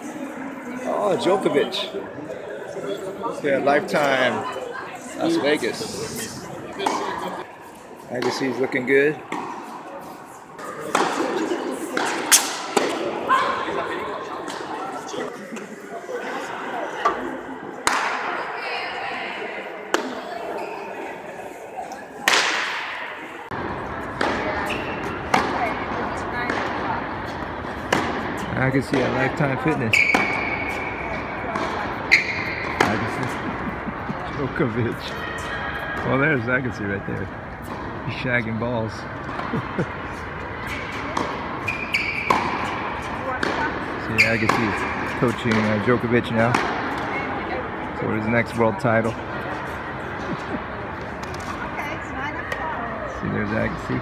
Oh, Djokovic. Yeah, lifetime Las Vegas. Agassi's looking good. Agassi at Lifetime Fitness. Agassi. Djokovic. Well, there's Agassi right there. He's shagging balls. See, Agassi is coaching Djokovic now for his next world title. See, there's Agassi.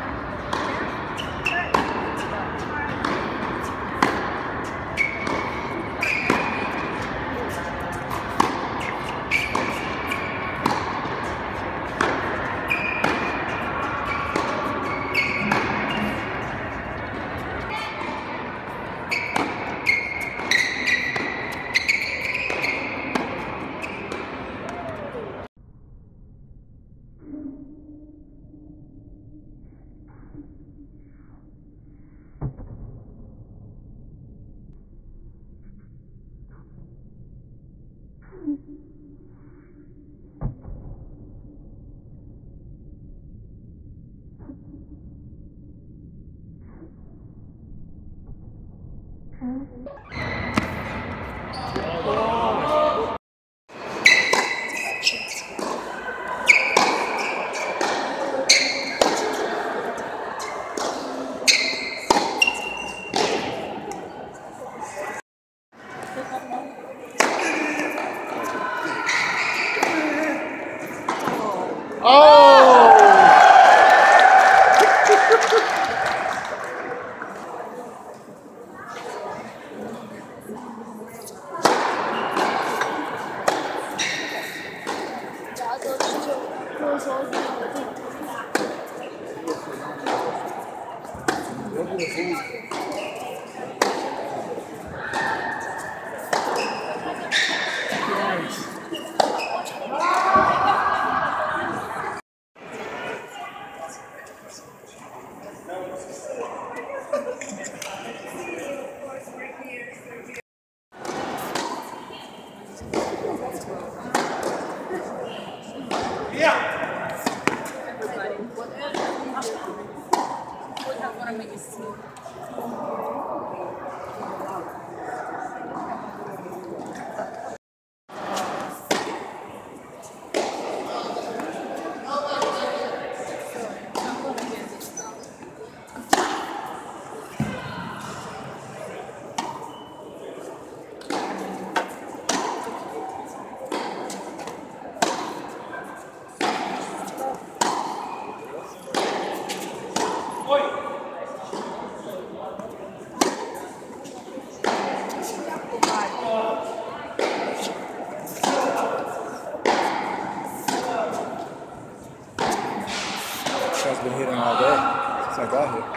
I've been hitting all day since I got here.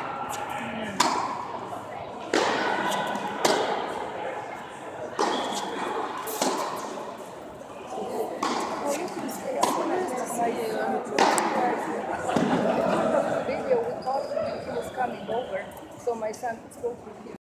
Video we thought he was coming over, so my son spoke with